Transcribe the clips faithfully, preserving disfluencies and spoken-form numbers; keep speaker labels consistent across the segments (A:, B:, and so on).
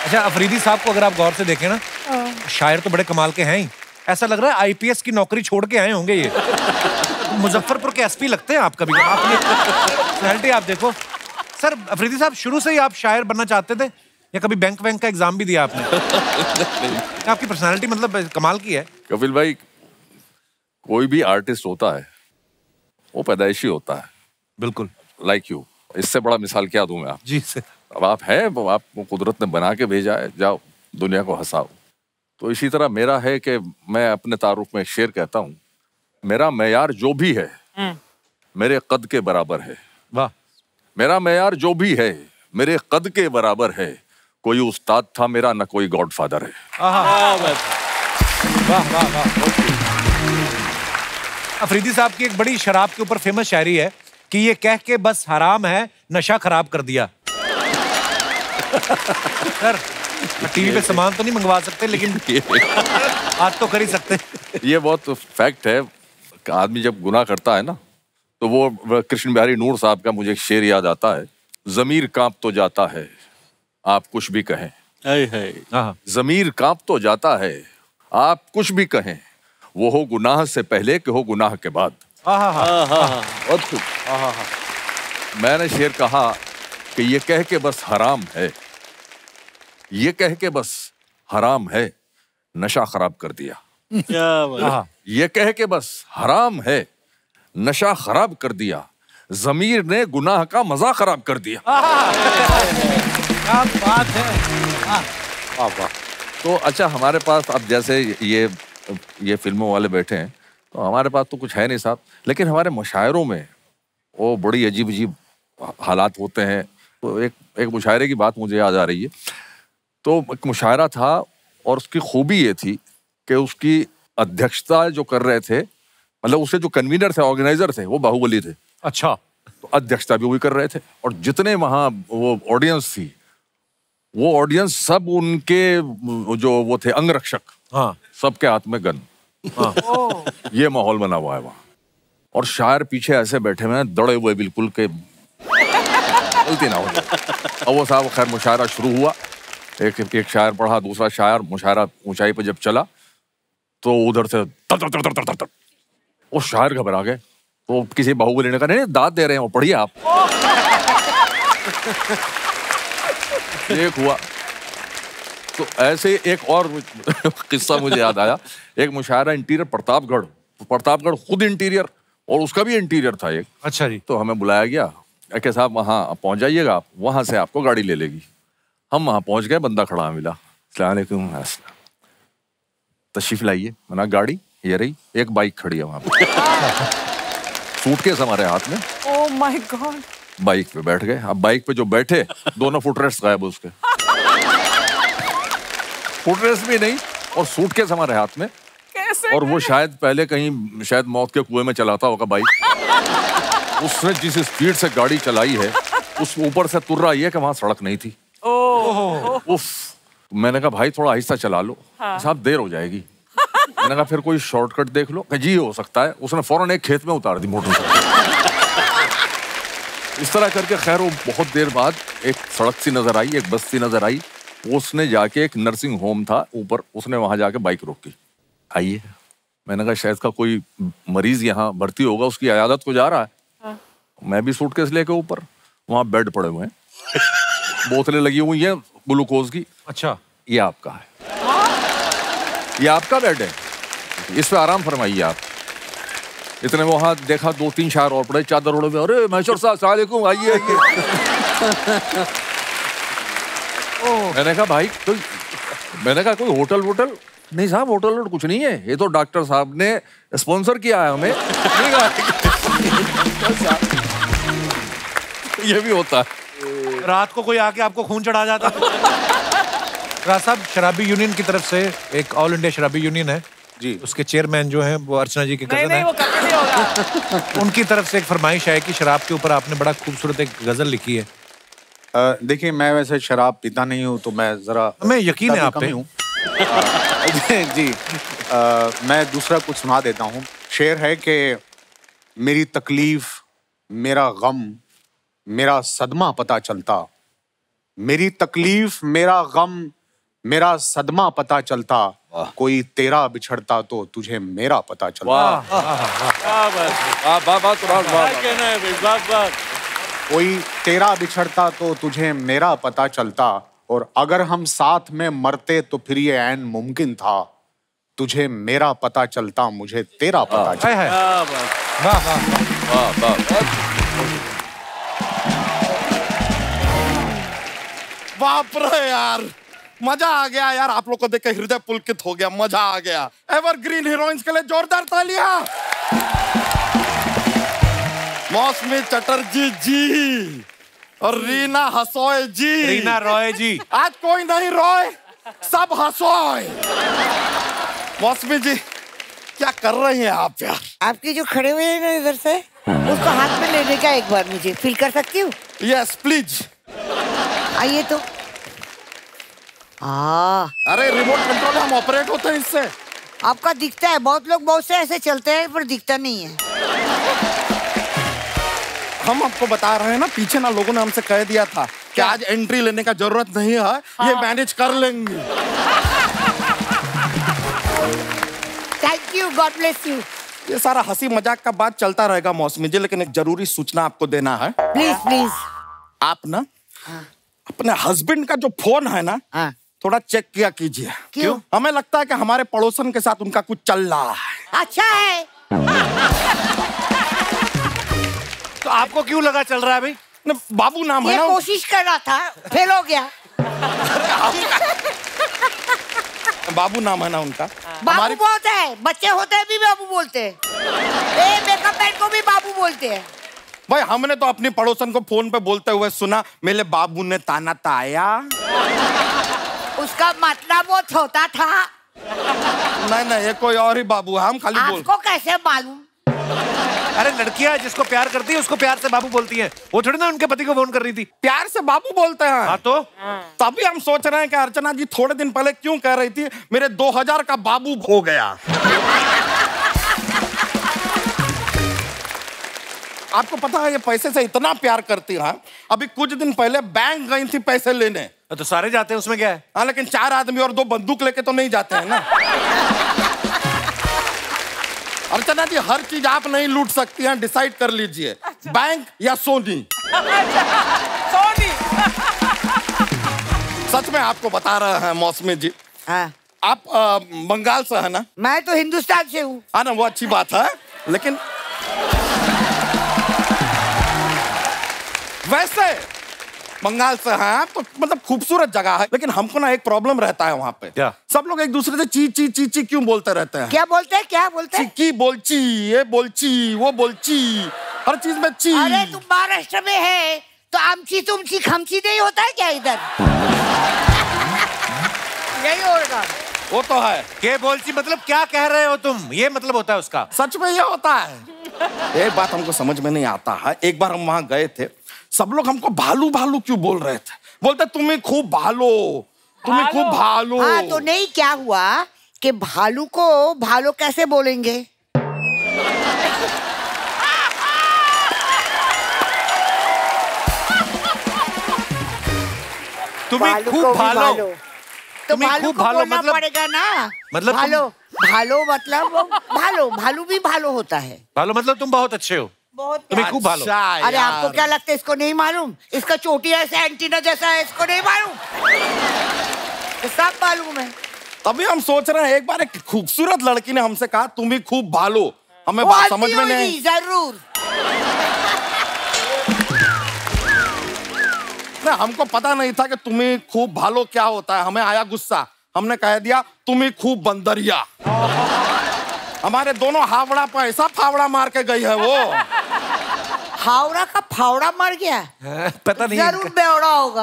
A: अच्छा, अफरीदी साहब को अगर आप गौर से देखें ना, शायर तो बड़े कमाल के हैं ही, ऐसा लग रहा है आईपीएस की नौकरी छोड़ के आए होंगे ये। मुजफ्फरपुर के एसपी लगते हैं आप कभी। आपने पर्सनैलिटी आप देखो। सर अफरीदी साहब, शुरू से ही आप शायर बनना चाहते थे या कभी बैंक वैंक का एग्जाम भी दिया आपने? आपकी पर्सनैलिटी मतलब कमाल की है।
B: कपिल भाई, कोई भी आर्टिस्ट होता है वो पैदाइशी होता है।
A: बिल्कुल।
B: Like you. इससे बड़ा मिसाल क्या दूं मैं आप?
A: जी सर।
B: अब आप हैं, आपको कुदरत ने बना के भेजा है, जाओ दुनिया को हंसाओ। तो इसी तरह मेरा है कि मैं अपने तारुफ में शेर कहता हूँ, मेरा मेयार जो भी है मेरे कद के बराबर है।
A: वाह।
B: मेरा मेयार जो भी है मेरे कद के बराबर है। कोई उस्ताद था मेरा, न कोई गॉडफादर है।
A: वाह वाह वाह। अफरीदी साहब की एक बड़ी शराब के ऊपर फेमस शायरी है कि ये कह के बस हराम है, नशा खराब कर दिया। सर टीवी पे सामान तो नहीं मंगवा सकते, लेकिन आज तो कर ही सकते।
B: ये बहुत फैक्ट है। आदमी जब गुनाह करता है ना, तो वो कृष्ण बिहारी नूर साहब का मुझे एक शेर याद आता है, जमीर कांप तो जाता है आप कुछ भी कहें।
C: है है।
B: जमीर कांप तो जाता है आप कुछ भी कहें, वो हो गुनाह से पहले कि हो गुनाह के बाद। बहुत खूब। मैंने शेर कहा कि ये कह के बस हराम है, ये कह के बस हराम है, नशा खराब कर दिया।
C: क्या
B: ये कह के बस हराम है, नशा खराब कर दिया, जमीर ने गुनाह का मजा खराब कर दिया।
A: क्या बात है।
B: वाह वाह। तो अच्छा, हमारे पास अब जैसे ये ये फिल्मों वाले बैठे हैं, तो हमारे पास तो कुछ है नहीं साहब, लेकिन हमारे मुशायरों में वो बड़ी अजीब अजीब हालात होते हैं। तो एक एक मुशायरे की बात मुझे याद आ रही है। तो एक मुशायरा था और उसकी खूबी ये थी कि उसकी अध्यक्षता जो कर रहे थे, मतलब उसके जो कन्वीनर थे, ऑर्गेनाइजर थे, वो बाहुबली थे।
A: अच्छा।
B: तो अध्यक्षता भी वही कर रहे थे, और जितने वहाँ वो ऑडियंस थी, वो ऑडियंस सब उनके जो वो थे अंगरक्षक।
A: हाँ।
B: सबके हाथ में गन। हाँ। ये माहौल बना हुआ है वहाँ, और शायर पीछे ऐसे बैठे हुए हैं, दौड़े हुए बिल्कुल के गलती ना हो। अब वो साहब खैर मुशायरा शुरू हुआ, एक एक शायर पढ़ा, दूसरा शायर, मुशायरा ऊंचाई पे जब चला तो उधर से तर तर तर तर तर तर वो शायर घबरा गए। तो किसी बाहुबली ने कहा, नहीं दाद दे रहे हैं वो, पढ़िए आप। एक हुआ। तो ऐसे एक और किस्सा मुझे याद आया। एक मुशायरा इंटीरियर प्रतापगढ़, प्रतापगढ़ खुद इंटीरियर और उसका भी इंटीरियर था एक। अच्छा जी। तो हमें बुलाया गया कि साहब वहाँ पहुँच जाइएगा आप, वहाँ से आपको गाड़ी ले लेगी। हम वहाँ पहुँच गए, बंदा खड़ा मिला, अस्सलाम वालेकुम, तशरीफ लाइए। मैंने गाड़ी ये रही, एक बाइक खड़ी है वहाँ पे। सूटकेस हमारे हाथ में।
D: Oh my God.
B: बाइक पे बैठ गए। अब बाइक पे जो बैठे, दोनों फुटरेस्ट गायब उसके। फुटरेस्ट भी नहीं और सूटकेस हमारे हाथ में।
D: कैसे?
B: और वो शायद पहले कहीं शायद मौत के कुएं में चलाता होगा बाइक। उसने जिस स्पीड से गाड़ी चलाई है, उस ऊपर से तुर्रा ये कि वहां सड़क नहीं थी।
D: ओह।
B: उफ। मैंने कहा भाई थोड़ा आहिस्ता चला लो। हाँ। साहब देर हो जाएगी। मैंने कहा फिर कोई शॉर्टकट देख लो। जी हो सकता है। उसने फौरन एक खेत में उतार दी मोटरसाइकिल। इस तरह करके खैर वो बहुत देर बाद एक सड़क सी नजर आई, एक बस्ती नजर आई। उसने जाके, एक नर्सिंग होम था ऊपर, उसने वहां जाके बाइक रोकी। आइए। मैंने कहा शायद का कोई मरीज यहाँ भर्ती होगा, उसकी अयादत को जा रहा है। हाँ। मैं भी सूटकेस लेके ऊपर, वहां बेड पड़े हुए हैं, बोतलें लगी हुई हैं ग्लूकोज की। अच्छा। ये आपका है। ये आपका बेड है, इस पे आराम फरमाइए आप। इतने वो हाथ देखा, दो तीन शायर और पड़े चादर ओढ़े हुए। अरे मैशर साहब अस्सलाम वालेकुम, आइए आइए। मैंने कहा भाई तो मैंने कहा कोई होटल वोटल? नहीं साहब होटल वोटल कुछ नहीं है, ये तो डॉक्टर साहब ने स्पॉन्सर किया है हमें। ये भी होता है।
A: रात को कोई आके आपको खून चढ़ा जाता है। राज साहब, शराबी यूनियन की तरफ से, एक ऑल इंडिया शराबी यूनियन है जी, उसके चेयरमैन जो हैं वो अर्चना जी के कजन हैं। उनकी तरफ से एक फरमाइश है कि शराब के ऊपर आपने बड़ा खूबसूरत एक गजल लिखी है।
E: देखिए मैं वैसे शराब पीता नहीं हूँ, तो मैं जरा,
A: मैं यकीन है आप पे हूँ।
E: जी आ, मैं दूसरा कुछ सुना देता हूँ। शेर है कि मेरी तकलीफ, मेरा गम, मेरा सदमा पता चलता। मेरी तकलीफ, मेरा गम, मेरा सदमा पता चलता, कोई तेरा बिछड़ता तो तुझे मेरा पता चलता। कोई तेरा बिछड़ता तो तुझे मेरा पता चलता, और अगर हम साथ में मरते तो फिर ये ऐन मुमकिन था। तुझे मेरा पता चलता, मुझे तेरा पता चलता।
F: बाप रे यार, मजा आ गया यार, आप लोग को देख के हृदय पुलकित हो गया, मजा आ गया। एवरग्रीन हीरोइंस के लिए जोरदार तालियां। मौसमी चटर्जी जी और रीना हसोय जी।
A: रीना रॉय जी।
F: आज कोई नहीं रॉय, सब हसोय। मौसमी जी क्या कर रही हैं आप यार?
G: आपकी जो खड़े हुए हैं ना इधर से, उसको हाथ में लेने का एक बार मुझे फील कर सकती हूँ?
F: Yes please.
G: आइए तो। आ,
F: अरे रिमोट कंट्रोल हम ऑपरेट होते हैं इससे।
G: आपका दिखता है, बहुत लोग बहुत से ऐसे चलते हैं पर दिखता नहीं है।
F: हम आपको बता रहे हैं ना, पीछे ना लोगों ने हमसे कह दिया था कि आज एंट्री लेने का जरूरत नहीं है, हाँ। ये मैनेज कर लेंगे।
G: Thank you, God bless you.
F: ये सारा हंसी मजाक का बात चलता रहेगा मौसमी जी, लेकिन एक जरूरी सूचना आपको देना है।
G: Please please.
F: आप ना हाँ। अपने हस्बैंड का जो फोन है ना,
G: हाँ।
F: थोड़ा चेक किया कीजिए।
G: क्यों?
F: हमें लगता है कि हमारे पड़ोसन के साथ उनका कुछ चल रहा है।
G: अच्छा है।
A: तो आपको क्यों लगा चल रहा है भाई?
F: बाबू नाम है
G: ये
F: ना।
G: कोशिश कर रहा था, फेल हो गया।
F: बाबू नाम है ना उनका।
G: बाबू
F: हमारी...
G: बहुत है, बच्चे होते हैं भी बाबू बोलते हैं। ए, मेकअप मैन को भी बाबू बोलते हैं।
F: भाई हमने तो अपनी पड़ोसन को फोन पे बोलते हुए सुना, मेरे बाबू ने ताना ताया।
G: उसका मतलब वो छोटा था।
F: नहीं नहीं, ये कोई और ही बाबू है, हम खाली बोल।
G: आपको कैसे मालूम?
A: अरे लड़कियां जिसको प्यार करती है उसको प्यार से बाबू बोलती है, वो थोड़ी ना उनके पति को फोन कर रही थी।
F: प्यार से बाबू बोलते हैं।
A: हाँ तो
F: तभी हम सोच रहे हैं कि अर्चना जी थोड़े दिन पहले क्यों कह रही थी मेरे दो हजार का बाबू हो गया। आपको पता है ये पैसे से इतना प्यार करती है, अभी कुछ दिन पहले बैंक गई थी पैसे लेने।
A: तो सारे जाते हैं, उसमें क्या है?
F: हाँ लेकिन चार आदमी और दो बंदूक लेके तो नहीं जाते हैं ना। अर्चना जी हर चीज आप नहीं लूट सकती हैं, डिसाइड कर लीजिए। अच्छा। बैंक या सोनी।
D: सोनी।
F: सच में आपको बता रहे हैं मौसमी जी।
G: हाँ।
F: आप आ, बंगाल से है ना?
G: मैं तो हिंदुस्तान से हूँ।
F: हाँ ना, वो अच्छी बात है, लेकिन वैसे बंगाल से हैं आप तो मतलब खूबसूरत जगह है, लेकिन हमको ना एक प्रॉब्लम रहता है वहाँ पे।
A: क्या?
F: सब लोग एक दूसरे से ची ची ची ची क्यों बोलते रहते हैं?
G: क्या बोलते हैं? क्या बोलते हैं?
F: चिक्की बोलची, ये बोलची, वो बोलची, हर चीज में ची।
G: अरे तुम महाराष्ट्र में है तो आमची तुमची खमची नहीं होता है क्या इधर? यही होगा।
F: वो तो है।
A: के बोलची मतलब क्या कह रहे हो तुम? ये मतलब होता है उसका।
F: सच में ये होता है। एक बात हमको समझ में नहीं आता है, एक बार हम वहां गए थे, सब लोग हमको भालू भालू क्यों बोल रहे थे? बोलते तुम्हें खूब भालो, तुम्हें खूब भालो।
G: हाँ तो नहीं, क्या हुआ कि भालू को भालो कैसे बोलेंगे?
A: तुम्हें खूब भालो,
G: तो
A: तुम्हें
G: भालू
A: खूब
G: को
A: भालो
G: बोलना
A: मतलब
G: पड़ेगा ना।
A: मतलब
G: भालो भालो मतलब वो भालो भालू भी भालो होता है।
A: भालो मतलब तुम बहुत अच्छे हो,
G: बहुत
A: तुम्हें खूब भालो।
G: अरे आपको क्या लगता है इसको नहीं मालूम? इसका चोटी ऐसा एंटीना जैसा है, इसको नहीं मालूम? तो सब मालूम है।
F: तभी हम सोच रहे हैं, एक बार एक खूबसूरत लड़की ने हमसे कहा तुम भी खूब भालो, हमें बात समझ में नहीं।
G: जरूर
F: ना, हमको पता नहीं था कि तुम्हें खूब भालो क्या होता है। हमें आया गुस्सा, हमने कह दिया तुम्हें खूब बंदरिया। हमारे दोनों हावड़ा पर ऐसा फावड़ा मार के गई है वो।
G: हावड़ा का फावड़ा मर गया?
A: पता नहीं,
G: जरूर बेवड़ा होगा।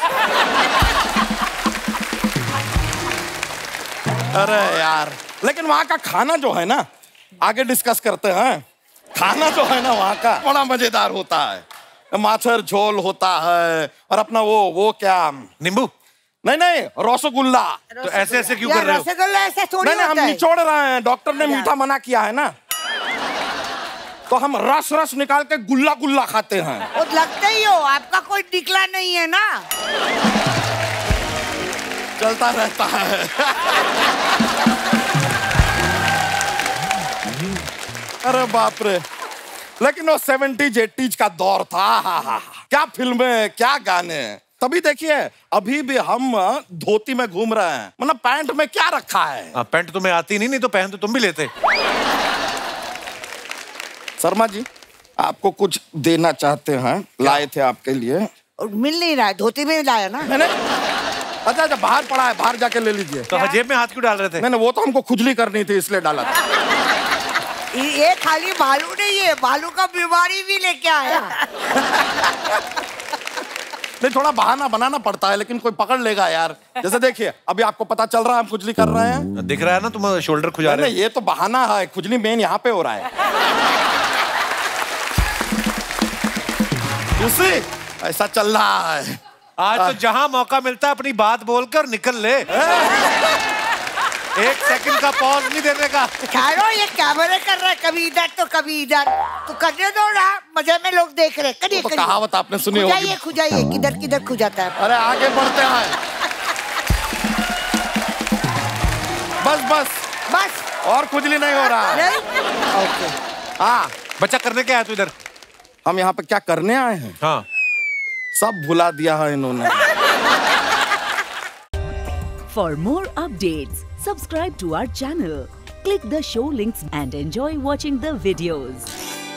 F: अरे यार, लेकिन वहाँ का खाना जो है ना, आगे डिस्कस करते हैं। खाना जो है ना वहाँ का बड़ा मजेदार होता है। माछर झोल होता है और अपना वो वो क्या
A: नींबू?
F: नहीं नहीं, रसगुल्ला।
A: तो ऐसे ऐसे क्यों कर रहे हो?
G: रसगुल्ला ऐसे थोड़ी
F: नहीं नहीं, हम निचोड़ रहे हैं, डॉक्टर ने मीठा मना किया है ना, तो हम रस रस निकाल के गुल्ला गुल्ला खाते हैं।
G: वो लगते ही हो, आपका कोई निकला नहीं है ना।
F: चलता रहता है। अरे बाप रे, लेकिन वो सेवेंटीज एटीज का दौर था। हा, हा, क्या फिल्में, क्या गाने। तभी देखिए अभी भी हम धोती में घूम रहे हैं, मतलब पैंट में क्या रखा है।
A: आ, पैंट तुम्हें आती नहीं, नहीं तो पहन तो तुम भी लेते।
F: शर्मा जी आपको कुछ देना चाहते हैं, लाए थे आपके लिए।
G: मिल नहीं रहा है, धोती में लाया ना
F: मैंने। अच्छा अच्छा, बाहर पड़ा है, बाहर जाके ले लीजिए।
A: तो जेब में हाथ क्यों डाल रहे थे?
F: नहीं नहीं, वो तो हमको खुजली करनी थी इसलिए डाला था।
G: ये खाली बालू नहीं है, बालू का बीमारी भी लेके आया।
F: नहीं, थोड़ा बहाना बनाना पड़ता है, लेकिन कोई पकड़ लेगा यार। जैसे देखिए अभी आपको पता चल रहा है हम खुजली कर रहे हैं।
A: दिख रहा है ना तुम शोल्डर खुजा रहे हैं।
F: ये तो बहाना है, खुजली मेन यहाँ पे हो रहा है। उसी ऐसा चल रहा है
A: आज तो जहां मौका मिलता है अपनी बात बोलकर निकल ले। एक सेकंड का पॉज नहीं देने का।
G: ठहरो, ये कैमरे कर रहा है, कभी इधर तो कभी इधर, तो करने दो ना, मजे में लोग देख रहे। करिए
F: तो कहावत आपने सुनी होगी।
G: खुजाइए खुजाइए, किधर किधर खुजाता है।
F: अरे आगे बढ़ते हैं। बस बस
G: बस,
F: और खुजली नहीं हो रहा है।
G: ओके।
F: हाँ,
A: बच्चा करने क्या है तू इधर?
F: हम यहाँ पे क्या करने आए हैं?
A: हाँ,
F: सब भुला दिया है इन्होंने।
H: For more updates, subscribe to our channel, click the show links and enjoy watching the videos.